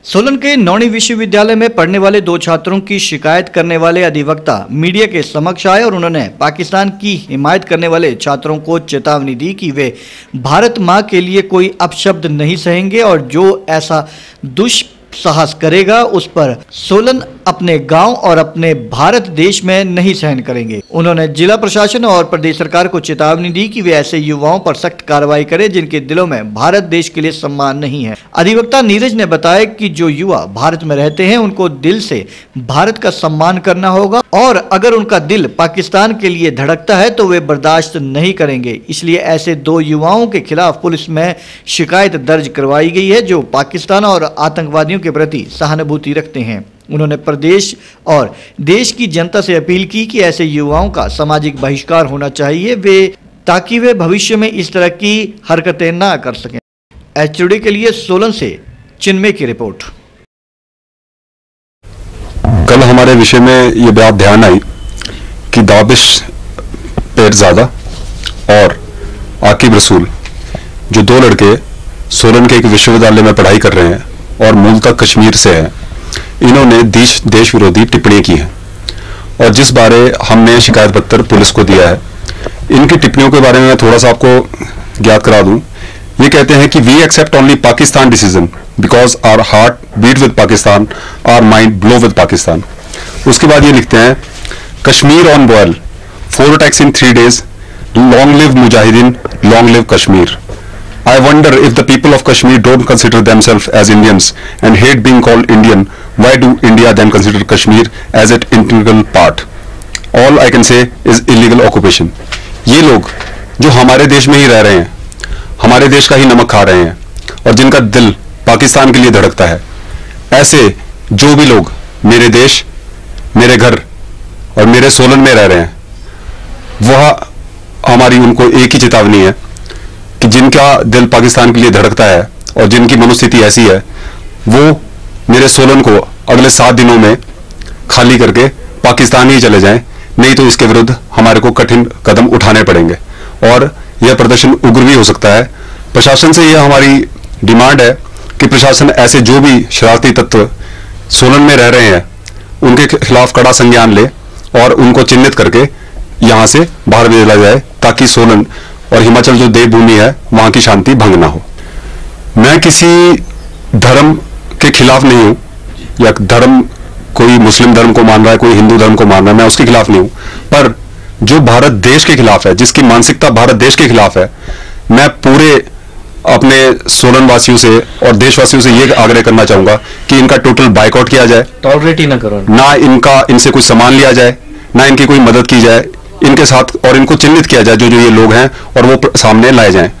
सोलन के नौणी विश्वविद्यालय में पढ़ने वाले दो छात्रों की शिकायत करने वाले अधिवक्ता मीडिया के समक्ष आए और उन्होंने पाकिस्तान की हिमायत करने वाले छात्रों को चेतावनी दी कि वे भारत मां के लिए कोई अपशब्द नहीं सहेंगे और जो ऐसा दुस्साहस करेगा उस पर सोलन अपने गांव और अपने भारत देश में नहीं सहन करेंगे। उन्होंने जिला प्रशासन और प्रदेश सरकार को चेतावनी दी कि वे ऐसे युवाओं पर सख्त कार्रवाई करें जिनके दिलों में भारत देश के लिए सम्मान नहीं है। अधिवक्ता नीरज ने बताया कि जो युवा भारत में रहते हैं उनको दिल से भारत का सम्मान करना होगा और अगर उनका दिल पाकिस्तान के लिए धड़कता है तो वे बर्दाश्त नहीं करेंगे। इसलिए ऐसे दो युवाओं के खिलाफ पुलिस में शिकायत दर्ज करवाई गई है जो पाकिस्तान और आतंकवादियों के प्रति सहानुभूति रखते हैं। उन्होंने प्रदेश और देश की जनता से अपील की कि ऐसे युवाओं का सामाजिक बहिष्कार होना चाहिए ताकि वे भविष्य में इस तरह की हरकतें ना कर सकें। एचडी के लिए सोलन से चिन्मय की रिपोर्ट। कल हमारे विषय में ये बात ध्यान आई कि दाबिश पेरजादा और आकिब रसूल जो दो लड़के सोलन के एक विश्वविद्यालय में पढ़ाई कर रहे हैं और मूलतः कश्मीर से हैं, इन्होंने देश विरोधी टिप्पणी की है और जिस बारे हमने शिकायत पत्र पुलिस को दिया है। इनकी टिप्पणियों के बारे में मैं थोड़ा सा आपको ज्ञात करा दूं। ये कहते हैं कि we accept only Pakistan decision because our heart beat with Pakistan, our mind blow with Pakistan. उसके बाद ये लिखते हैं Kashmir on boil, 4 attacks in 3 days, long live mujahideen, long live Kashmir. I wonder if the people of Kashmir don't consider themselves as Indians and hate being called Indian, why do India then consider Kashmir as an integral part? All I can say is illegal occupation. ये लोग जो हमारे देश में ही रह रहे हैं, हमारे देश का ही नमक खा रहे हैं और जिनका दिल पाकिस्तान के लिए धड़कता है, ऐसे जो भी लोग मेरे देश, मेरे घर और मेरे सोलन में रह रहे हैं, वह हमारी उनको एक ही चेतावनी है कि जिनका दिल पाकिस्तान के लिए धड़कता है और जिनकी मनोस्थिति ऐसी है, वो मेरे सोलन को अगले 7 दिनों में खाली करके पाकिस्तान ही चले जाएं, नहीं तो इसके विरुद्ध हमारे को कठिन कदम उठाने पड़ेंगे और यह प्रदर्शन उग्र भी हो सकता है। प्रशासन से यह हमारी डिमांड है कि प्रशासन ऐसे जो भी शरारती तत्व सोलन में रह रहे हैं उनके खिलाफ कड़ा संज्ञान ले और उनको चिन्हित करके यहाँ से बाहर भेजा जाए ताकि सोलन और हिमाचल जो देवभूमि है वहां की शांति भंग ना हो। मैं किसी धर्म के खिलाफ नहीं हूं या धर्म कोई मुस्लिम धर्म को मान रहा है, कोई हिंदू धर्म को मान रहा है, मैं उसके खिलाफ नहीं हूं, पर जो भारत देश के खिलाफ है, जिसकी मानसिकता भारत देश के खिलाफ है, मैं पूरे अपने सोलन वासियों से और देशवासियों से ये आग्रह करना चाहूंगा कि इनका टोटल बाइकआउट किया जाए, टॉलरेट ही ना करो, ना इनसे कुछ सामान लिया जाए, ना इनकी कोई मदद की जाए, इनके साथ और इनको चिन्हित किया जाए जो ये लोग हैं और वो सामने लाए जाएं।